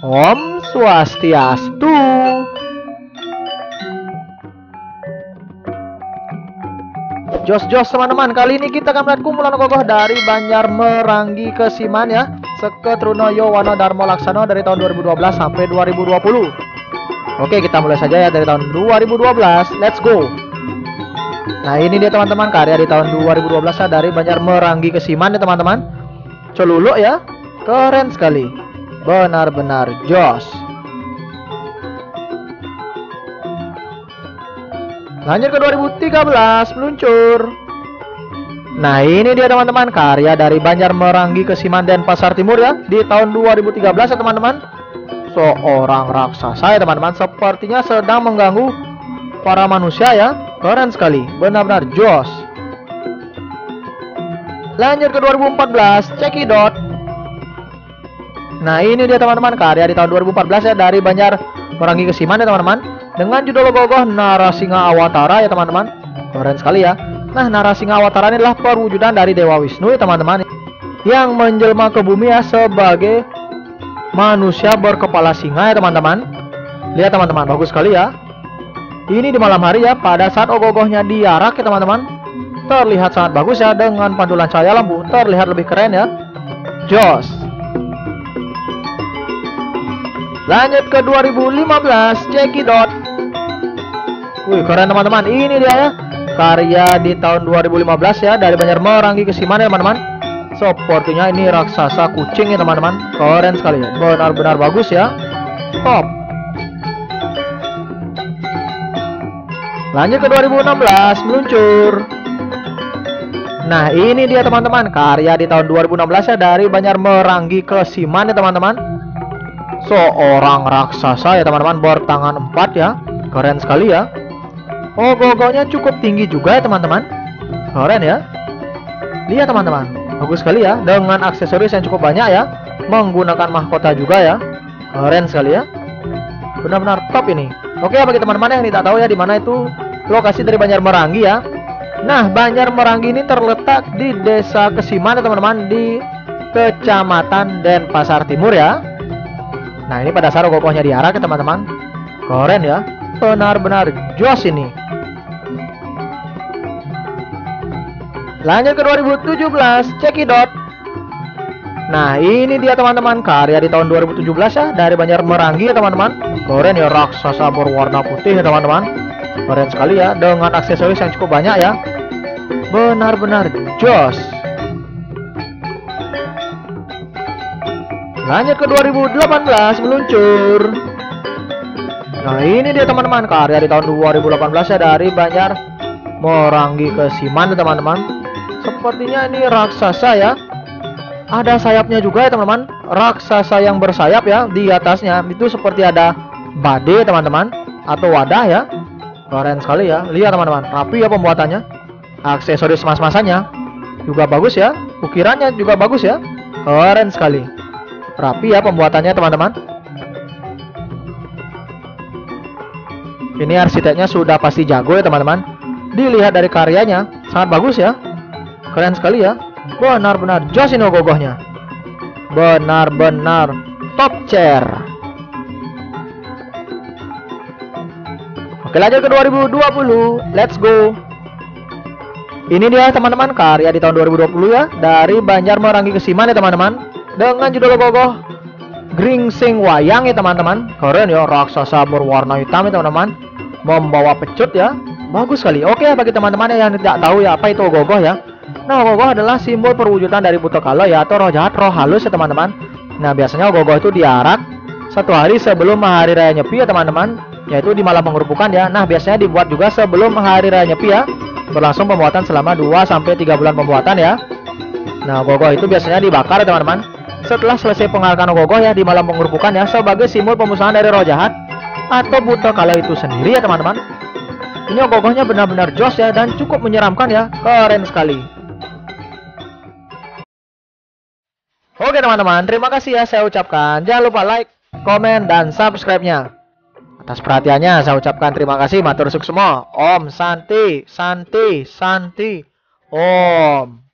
Om Swastiastu. Jos teman-teman, kali ini kita akan melihat kumpulan ogoh dari Banjar Merangi Kesiman ya. Seketrunoyo Wano Darmo Laksano dari tahun 2012 sampai 2020. Oke, kita mulai saja ya dari tahun 2012. Let's go. Nah, ini dia teman-teman, karya di tahun 2012 ya, dari Banjar Merangi Kesiman ya teman-teman. Celuluk ya. Keren sekali. Benar-benar jos. Lanjut ke 2013, meluncur. Nah, ini dia teman-teman, karya dari Banjar Merangi Kesiman dan Pasar Timur ya, di tahun 2013 ya teman-teman. Seorang raksasa ya teman-teman, sepertinya sedang mengganggu para manusia ya. Keren sekali, benar-benar jos. Lanjut ke 2014, Cekidot. Nah, ini dia teman-teman, karya di tahun 2014 ya, dari Banjar Merangi Kesiman ya teman-teman, dengan judul ogoh Narasinga Awatara ya teman-teman. Keren sekali ya. Nah, Narasinga Awatara ini adalah perwujudan dari Dewa Wisnu ya teman-teman, yang menjelma ke bumi ya sebagai manusia berkepala singa ya teman-teman. Lihat teman-teman, bagus sekali ya. Ini di malam hari ya, pada saat ogoh-ogohnya diarak ya teman-teman. Terlihat sangat bagus ya, dengan pantulan cahaya lampu terlihat lebih keren ya. Jos. Lanjut ke 2015, Cekidot. Wih, keren teman-teman. Ini dia ya, karya di tahun 2015 ya, dari Banjar Merangi Kesiman ya teman-teman. Sepertinya ini raksasa kucing ya teman-teman. Keren sekali ya, benar-benar bagus ya. Top. Lanjut ke 2016, meluncur. Nah, ini dia teman-teman, karya di tahun 2016 ya, dari Banjar Merangi Kesiman ya teman-teman. Seorang raksasa ya teman-teman, bertangan 4 ya. Keren sekali ya. Ogoh-ogohnya cukup tinggi juga ya teman-teman. Keren ya. Lihat teman-teman, bagus sekali ya, dengan aksesoris yang cukup banyak ya, menggunakan mahkota juga ya. Keren sekali ya, benar-benar top ini. Oke, bagi teman-teman yang tidak tahu ya, di mana itu lokasi dari Banjar Merangi ya. Nah, Banjar Merangi ini terletak di Desa Kesiman ya teman-teman, di Kecamatan Denpasar Timur ya. Nah, ini pada saat ogoh-ogohnya diarak ya teman-teman. Keren ya, benar-benar jos ini. Lanjut ke 2017, Cekidot. Nah, ini dia teman-teman, karya di tahun 2017 ya, dari Banjar Merangi ya teman-teman. Keren ya, raksasa berwarna putih ya teman-teman. Keren sekali ya, dengan aksesoris yang cukup banyak ya. Benar-benar jos. Lanjut ke 2018, meluncur. Nah, ini dia teman-teman, karya di tahun 2018 ya, dari Banjar Merangi Kesiman ya teman-teman. Sepertinya ini raksasa ya. Ada sayapnya juga ya teman-teman. Raksasa yang bersayap ya, di atasnya itu seperti ada badai teman-teman, atau wadah ya. Keren sekali ya. Lihat teman-teman, rapi ya pembuatannya. Aksesoris mas-masannya juga bagus ya. Ukirannya juga bagus ya. Keren sekali. Rapi ya pembuatannya teman-teman. Ini arsiteknya sudah pasti jago ya teman-teman. Dilihat dari karyanya, sangat bagus ya. Keren sekali ya. Benar-benar jos ini ogoh-ogohnya. Benar-benar top chair. Oke, lanjut ke 2020. Let's go. Ini dia teman-teman, karya di tahun 2020 ya, dari Banjar Merangi Kesiman ya teman-teman, dengan judul ogoh-ogoh Gringsing Wayang ya teman-teman. Keren ya, raksasa berwarna hitam ya teman-teman, membawa pecut ya. Bagus sekali. Oke, bagi teman-teman yang tidak tahu ya apa itu ogoh-ogoh ya. Nah, ogoh-ogoh adalah simbol perwujudan dari Buto-Kalo ya, atau roh jahat, roh halus ya teman-teman. Nah, biasanya ogoh-ogoh itu diarak 1 hari sebelum hari raya Nyepi ya teman-teman, yaitu di malam pengerupukan ya. Nah, biasanya dibuat juga sebelum hari raya Nyepi ya. Berlangsung pembuatan selama 2-3 bulan pembuatan ya. Nah, ogoh-ogoh itu biasanya dibakar ya teman-teman. Setelah selesai pengarakan ogoh-ogoh ya, di malam pengerupukan ya, sebagai simbol pemusnahan dari roh jahat atau Buto-Kalo itu sendiri ya teman-teman. Ini ogoh-ogohnya benar-benar jos ya, dan cukup menyeramkan ya. Keren sekali. Oke teman-teman, terima kasih ya saya ucapkan. Jangan lupa like, komen, dan subscribe-nya. Atas perhatiannya saya ucapkan terima kasih. Matur suksema. Om Santi, Santi, Santi. Om.